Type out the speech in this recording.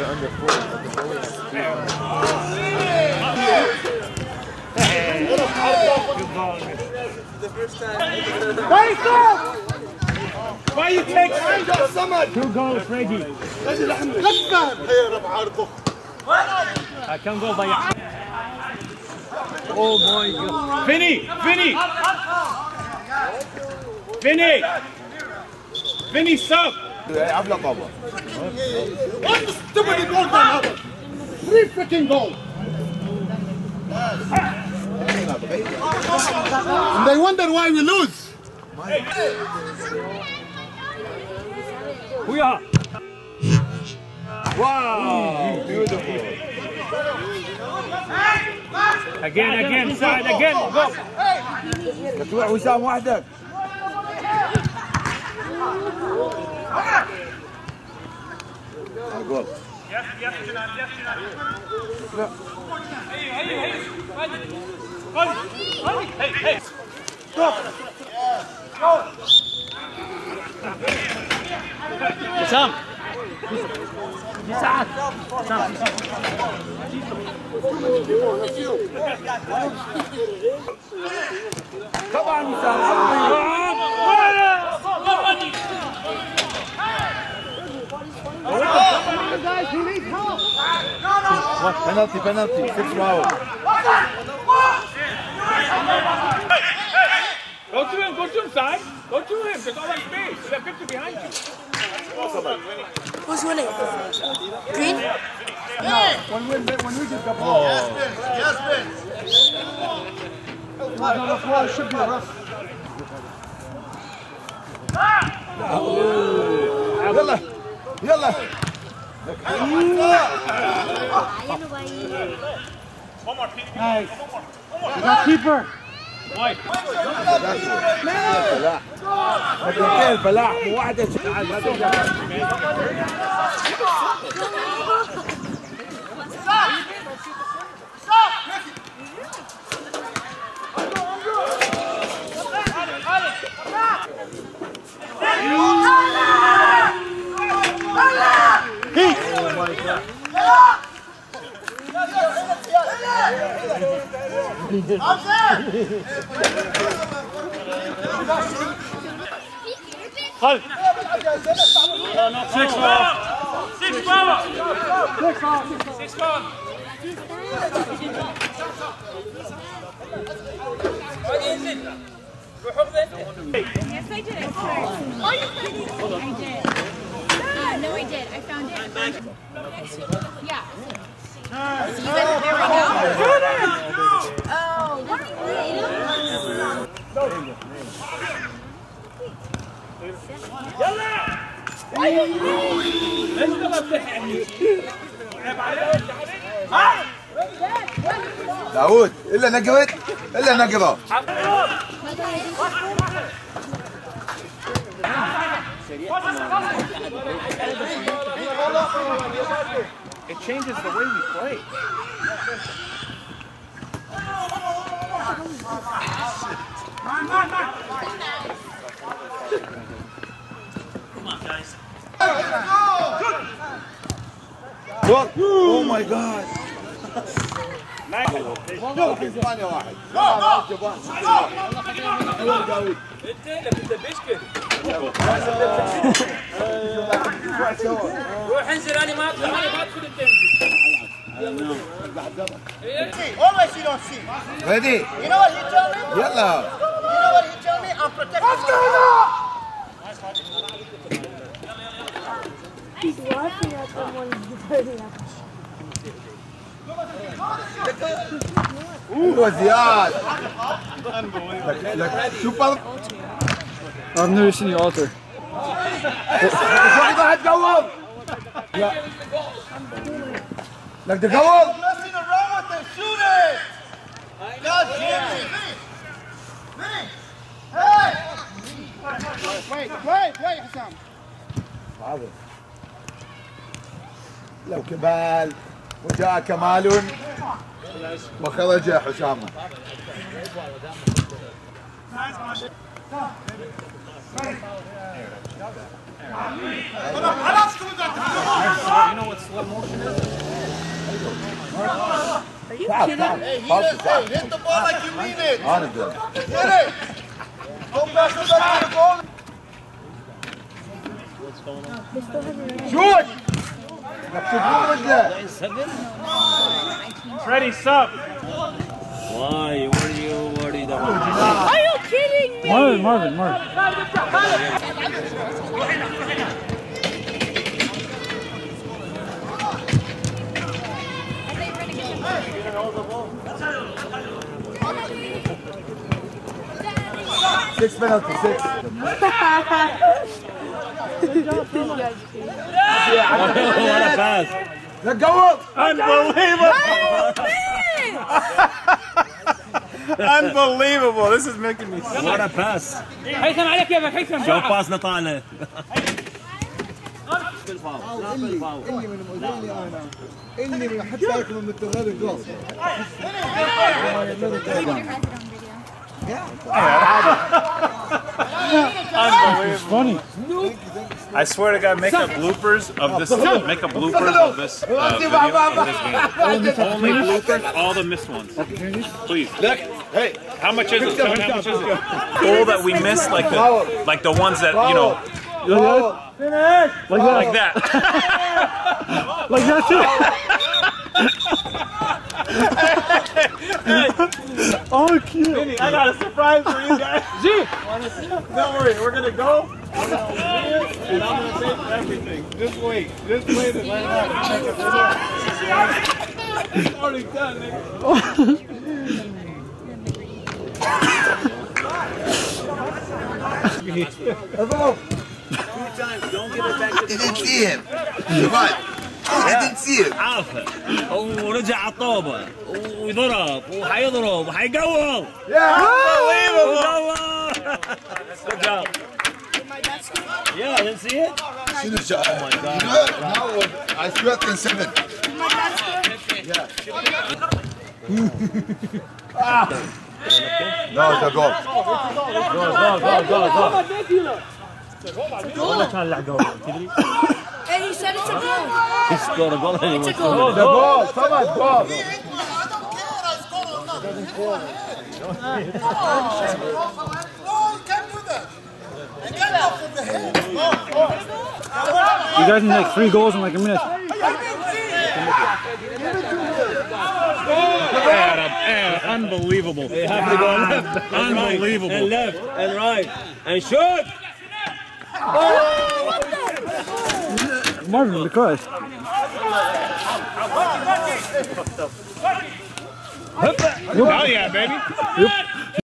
Why you take 2 goals, Reggie? كم جول ضيع؟ Oh my God! Vinny, stop! يلعب له طابة. What the stupid goal هذا؟ 3 freaking goals. And they wonder why we lose. Wow! Beautiful! Again, side again, go! تروح وسام وحدك. جول. حسام طبعا وسام. penalty 6 foul. Go to him, side. Go to him. There's all that space. There's 50 behind you. Who's winning? Green? When we get the ball. Yes, Ben. On the floor, it should be a rough. يلا Nice. You got keeper. White. الفلاح مو واحدة. خلف 6 foul. Yes, I did. Oh, you did. I did. No, I did. I found it. Yeah. See that? There we go. Oh, what are you doing? داوود إلا نقرت إلا نقرة. It changes the way we play. Come on, guys. What? Oh my God. ثانية واحد. انت بيشكل. روح انزل انا ما ادخل انت انزل. Always you don't see. Ready? You know what he told me? يلا. You know what he told me? I'm protecting He's laughing at them when he's hurting them. وزياد. سوبر. I've never seen you alter. واحد جول. لك تقول. messing around with it. Shoot it. God damn it. Vinny. Hey. Wait, Hassan. لو كمال وجاء كمال وخرج حسام. know what slow motion is? Are you kidding? Hey, hit the ball like you mean it. انا بدي Hit it. Go back to the ball. شوت نفسك رجله Freddie, sup? Why? What are you worried about? Are you kidding me? Marvin. Six penalty, six. What a pass! Let go up. Unbelievable! Unbelievable! This is making me sick. What a pass! هيثم عليك يا ابن هيثم. شوف باصنا طالع. اللي من حتى يكون من التغيير الجول. It's funny. I swear to God, make up bloopers of this. Make up bloopers of this video of this game. Only bloopers, all the missed ones. Please. Look, hey, How much is it? How much is it? All that we missed, like the ones that you know, like that. Like that too. Oh, cute. I got a surprise for you guys. Gee, don't worry, we're gonna go. I'm gonna see it, and I'm gonna take everything. Just wait to let it out. It's already done, nigga. Don't give it back to You didn't see him. Right. I didn't see him. عافى ورجع على الطابة وضرب وحيضرب وحيقول. Good job. Yeah, I didn't see it. شنو oh my God. I swear can 7. no, it's a goal. And he said it's a goal. He scored a goal anyway. It's a goal. The goal, come on, goal. I don't care. I scored or not. No, you can't do that. You can't go for the head. You guys need like 3 goals in like a minute. Unbelievable. You have to go left. Unbelievable. And left and right and shoot. Marvin, because. Oh yeah, baby.